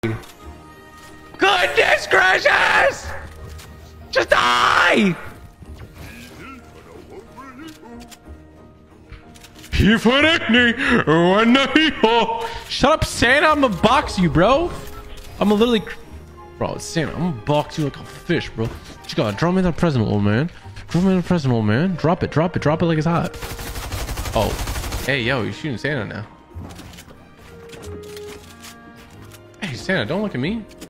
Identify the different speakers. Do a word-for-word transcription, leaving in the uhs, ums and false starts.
Speaker 1: Goodness gracious! Just die! Shut up, Santa. I'm gonna box you, bro. I'm gonna literally... Bro, it's Santa. I'm gonna box you like a fish, bro. What you got? Drop me that present, old man. Drop me that present, old man. Drop it, drop it, drop it like it's hot. Oh. Hey, yo, you're shooting Santa now. Hey, Santa, don't look at me.